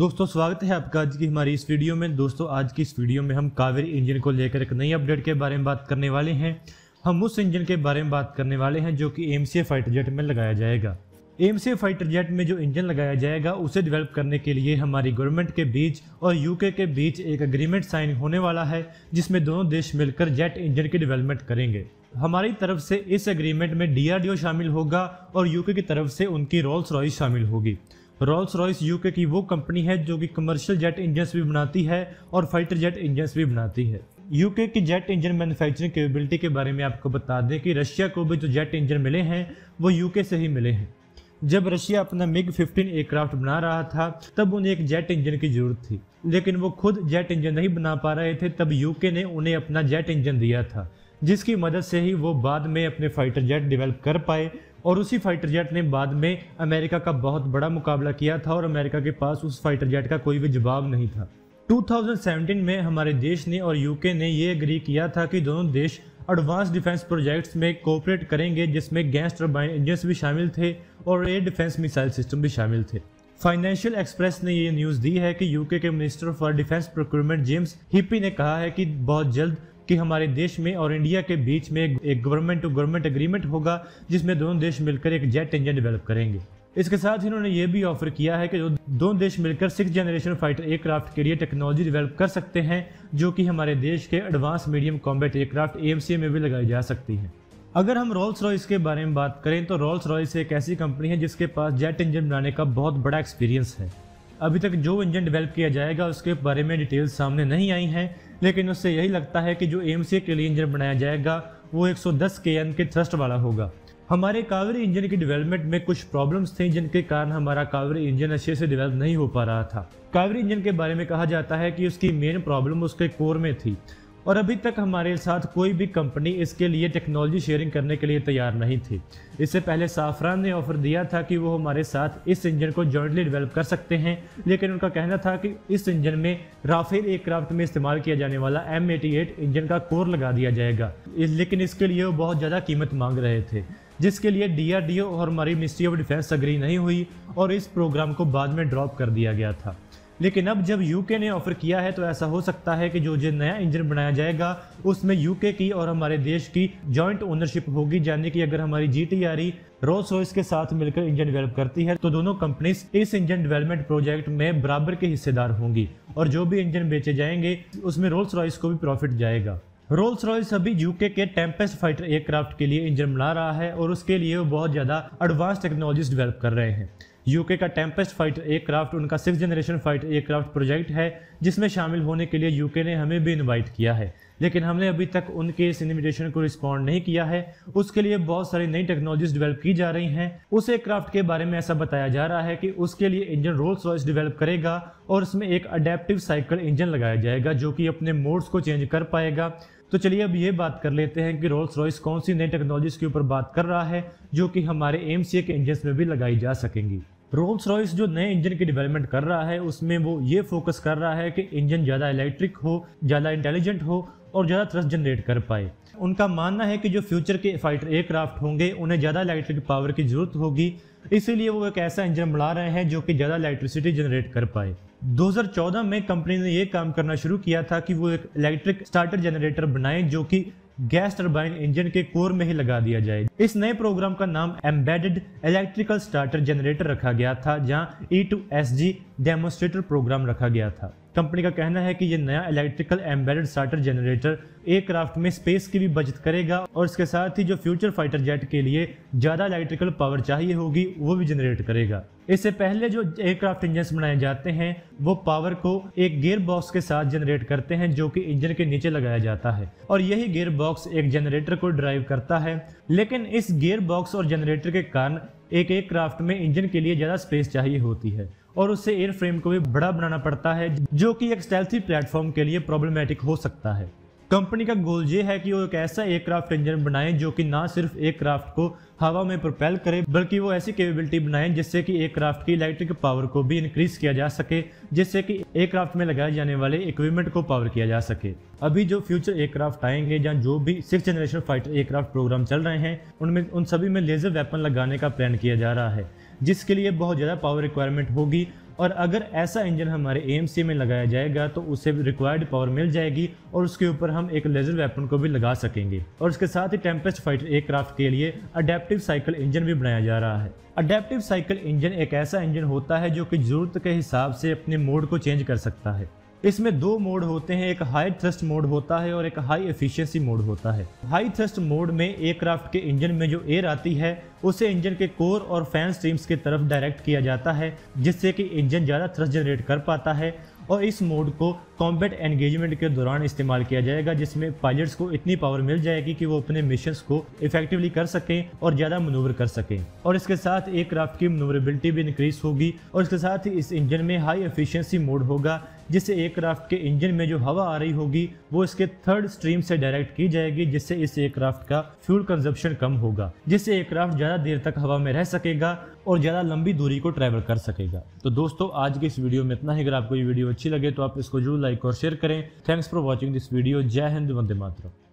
दोस्तों स्वागत है आपका आज की हमारी इस वीडियो में। दोस्तों आज की इस वीडियो में हम कावेरी इंजन को लेकर एक नई अपडेट के बारे में बात करने वाले हैं। हम उस इंजन के बारे में बात करने वाले हैं जो कि एमसीए फाइटर जेट में लगाया जाएगा। एमसीए फाइटर जेट में जो इंजन लगाया जाएगा उसे डेवलप करने के लिए हमारी गवर्नमेंट के बीच और यूके के बीच एक एग्रीमेंट साइन होने वाला है, जिसमें दोनों देश मिलकर जेट इंजन की डेवलपमेंट करेंगे। हमारी तरफ से इस एग्रीमेंट में डीआरडीओ शामिल होगा और यूके की तरफ से उनकी रोल्स रॉयस शामिल होगी। रोल्स रॉयस यूके की वो कंपनी है जो कि कमर्शियल जेट इंजन्स भी बनाती है और फाइटर जेट इंजन्स भी बनाती है। यूके की जेट इंजन मैन्युफैक्चरिंग कैपेबिलिटी के बारे में आपको बता दें कि रशिया को भी जो जेट इंजन मिले हैं वो यूके से ही मिले हैं। जब रशिया अपना MiG-15 एयरक्राफ्ट बना रहा था तब उन्हें एक जेट इंजन की जरूरत थी, लेकिन वो खुद जेट इंजन नहीं बना पा रहे थे। तब यूके ने उन्हें अपना जेट इंजन दिया था, जिसकी मदद से ही वो बाद में अपने फाइटर जेट डेवलप कर पाए। और उसी फाइटर जेट ने बाद में अमेरिका का बहुत बड़ा मुकाबला किया था और अमेरिका के पास उस फाइटर जेट का कोई भी जवाब नहीं था। 2017 में हमारे देश ने और यूके ने ये एग्री किया था कि दोनों देश एडवांस डिफेंस प्रोजेक्ट्स में कोऑपरेट करेंगे, जिसमें गैस टरबाइन इंजन्स भी शामिल थे और एयर डिफेंस मिसाइल सिस्टम भी शामिल थे। फाइनेंशियल एक्सप्रेस ने ये न्यूज़ दी है कि यूके के minister for defence procurement James Heappey ने कहा है कि बहुत जल्द कि हमारे देश में और इंडिया के बीच में एक गवर्नमेंट टू गवर्नमेंट एग्रीमेंट होगा, जिसमें दोनों देश मिलकर एक जेट इंजन डेवलप करेंगे। इसके साथ ही उन्होंने ये भी ऑफर किया है कि दोनों देश मिलकर 6th जनरेशन फाइटर एयरक्राफ्ट के लिए टेक्नोलॉजी डेवलप कर सकते हैं, जो कि हमारे देश के advance medium combat aircraft AMCA में भी लगाई जा सकती हैं। अगर हम रोल्स रॉयस के बारे में बात करें तो रोल्स रॉयस एक ऐसी कंपनी है जिसके पास जेट इंजन बनाने का बहुत बड़ा एक्सपीरियंस है। अभी तक जो इंजन डेवलप किया जाएगा उसके बारे में डिटेल्स सामने नहीं आई हैं, लेकिन उससे यही लगता है कि जो AMCA के लिए इंजन बनाया जाएगा वो 110 kN के थ्रस्ट वाला होगा। हमारे कावेरी इंजन की डेवलपमेंट में कुछ प्रॉब्लम्स थी, जिनके कारण हमारा कावेरी इंजन अच्छे से डेवलप नहीं हो पा रहा था। कावेरी इंजन के बारे में कहा जाता है कि उसकी मेन प्रॉब्लम उसके कोर में थी और अभी तक हमारे साथ कोई भी कंपनी इसके लिए टेक्नोलॉजी शेयरिंग करने के लिए तैयार नहीं थी। इससे पहले साफरान ने ऑफर दिया था कि वो हमारे साथ इस इंजन को जॉइंटली डेवलप कर सकते हैं, लेकिन उनका कहना था कि इस इंजन में राफेल एयरक्राफ्ट में इस्तेमाल किया जाने वाला M88 इंजन का कोर लगा दिया जाएगा। लेकिन इसके लिए वो बहुत ज़्यादा कीमत मांग रहे थे, जिसके लिए DRDO और हमारी मिनिस्ट्री ऑफ डिफेंस अग्री नहीं हुई और इस प्रोग्राम को बाद में ड्रॉप कर दिया गया था। लेकिन अब जब यूके ने ऑफर किया है तो ऐसा हो सकता है कि जो नया इंजन बनाया जाएगा उसमें यूके की और हमारे देश की जॉइंट ओनरशिप होगी, यानी कि अगर हमारी GTRE रोल्स रॉयस के साथ मिलकर इंजन डेवलप करती है तो दोनों कंपनीज इस इंजन डेवलपमेंट प्रोजेक्ट में बराबर के हिस्सेदार होंगी और जो भी इंजन बेचे जाएंगे उसमें रोल्स रॉयस को भी प्रॉफिट जाएगा। रोल्स रॉयस अभी यूके के टेम्पेस्ट फाइटर एयरक्राफ्ट के लिए इंजन बना रहा है और उसके लिए वो बहुत ज़्यादा एडवांस टेक्नोलॉजीज डेवलप कर रहे हैं। यूके का टेम्पेस्ट फाइटर एयरक्राफ्ट उनका 6th generation fighter aircraft project है, जिसमें शामिल होने के लिए यूके ने हमें भी इनवाइट किया है, लेकिन हमने अभी तक उनके इस इन्विटेशन को रिस्पॉन्ड नहीं किया है। उसके लिए बहुत सारी नई टेक्नोलॉजीज डेवलप की जा रही हैं। उस एयरक्राफ्ट के बारे में ऐसा बताया जा रहा है कि उसके लिए इंजन रोल्स रॉयस डेवलप करेगा और उसमें एक अडेप्टिव साइकिल इंजन लगाया जाएगा जो कि अपने मोड्स को चेंज कर पाएगा। तो चलिए अब ये बात कर लेते हैं कि रोल्स रॉयस कौन सी नई टेक्नोलॉजीज के ऊपर बात कर रहा है जो कि हमारे AMCA के इंजन में भी लगाई जा सकेंगी। रोल्स रॉयस जो नए इंजन की डेवलपमेंट कर रहा है उसमें वो ये फोकस कर रहा है कि इंजन ज़्यादा इलेक्ट्रिक हो, ज़्यादा इंटेलिजेंट हो और ज़्यादा थ्रस्ट जनरेट कर पाए। उनका मानना है कि जो फ्यूचर के फाइटर एयरक्राफ्ट होंगे उन्हें ज़्यादा इलेक्ट्रिक पावर की ज़रूरत होगी, इसीलिए वो एक ऐसा इंजन बना रहे हैं जो कि ज़्यादा इलेक्ट्रिसिटी जनरेट कर पाए। 2014 में कंपनी ने ये काम करना शुरू किया था कि वो एक इलेक्ट्रिक स्टार्टर जनरेटर बनाएं जो कि गैस टरबाइन इंजन के कोर में ही लगा दिया जाए। इस नए प्रोग्राम का नाम एम्बेडेड इलेक्ट्रिकल स्टार्टर जनरेटर रखा गया था, जहां E2SG डेमोन्स्ट्रेटर प्रोग्राम रखा गया था। कंपनी का कहना है कि यह नया electrical embedded starter generator aircraft में स्पेस की भी बचत करेगा और इसके साथ ही जो फ्यूचर फाइटर जेट के लिए ज़्यादा इलेक्ट्रिकल पावर चाहिए होगी वो भी जनरेट करेगा। इससे पहले जो एयरक्राफ्ट इंजन बनाए जाते हैं वो पावर को एक गियर बॉक्स के साथ जनरेट करते हैं जो कि इंजन के नीचे लगाया जाता है और यही गियर बॉक्स एक जनरेटर को ड्राइव करता है। लेकिन इस गियर बॉक्स और जनरेटर के कारण एक एयरक्राफ्ट में इंजन के लिए ज़्यादा स्पेस चाहिए होती है और उससे एयर फ्रेम को भी बड़ा बनाना पड़ता है, जो कि एक स्टेल्थी प्लेटफॉर्म के लिए प्रॉब्लमेटिक हो सकता है। कंपनी का गोल ये है कि वो एक ऐसा एयरक्राफ्ट इंजन बनाएं जो कि ना सिर्फ एयरक्राफ्ट को हवा में प्रोपेल करे, बल्कि वो ऐसी कैपेबिलिटी बनाएं जिससे कि एयरक्राफ्ट की इलेक्ट्रिक पावर को भी इंक्रीज किया जा सके, जिससे कि एयरक्राफ्ट में लगाए जाने वाले इक्विपमेंट को पावर किया जा सके। अभी जो फ्यूचर एयरक्राफ्ट आएंगे या जो भी 6th generation fighter aircraft programme चल रहे हैं उनमें उन सभी में लेजर वेपन लगाने का प्लान किया जा रहा है, जिसके लिए बहुत ज़्यादा पावर रिक्वायरमेंट होगी और अगर ऐसा इंजन हमारे AMC में लगाया जाएगा तो उसे रिक्वायर्ड पावर मिल जाएगी और उसके ऊपर हम एक लेजर वेपन को भी लगा सकेंगे। और इसके साथ ही टेम्पेस्ट फाइटर एयरक्राफ्ट के लिए अडेप्टिव साइकिल इंजन भी बनाया जा रहा है। अडेप्टिव साइकिल इंजन एक ऐसा इंजन होता है जो कि जरूरत के हिसाब से अपने मोड को चेंज कर सकता है। इसमें दो मोड होते हैं, एक हाई थ्रस्ट मोड होता है और एक हाई एफिशिएंसी मोड होता है। हाई थ्रस्ट मोड में एयरक्राफ्ट के इंजन में जो एयर आती है उसे इंजन के कोर और फैन स्ट्रीम्स की तरफ डायरेक्ट किया जाता है, जिससे कि इंजन ज़्यादा थ्रस्ट जनरेट कर पाता है। और इस मोड को कॉम्बैट एंगेजमेंट के दौरान इस्तेमाल किया जाएगा, जिसमें पायलट्स को इतनी पावर मिल जाएगी कि वो अपने मिशंस को इफेक्टिवली कर सकें और ज़्यादा मनूवर कर सकें। और इसके साथ एयरक्राफ्ट की मनूवरेबिलिटी भी इंक्रीज होगी। और इसके साथ ही इस इंजन में हाई एफिशिएंसी मोड होगा, जिससे एयरक्राफ्ट के इंजन में जो हवा आ रही होगी वो इसके थर्ड स्ट्रीम से डायरेक्ट की जाएगी, जिससे इस एयरक्राफ्ट का फ्यूल कंजप्शन कम होगा, जिससे एयरक्राफ्ट ज़्यादा देर तक हवा में रह सकेगा और ज़्यादा लंबी दूरी को ट्रैवल कर सकेगा। तो दोस्तों आज की इस वीडियो में इतना ही। अगर आपको ये वीडियो अच्छी लगे तो आप इसको जरूर लाइक और शेयर करें। Thanks for watching this video. जय हिंद, वंदे मातरम।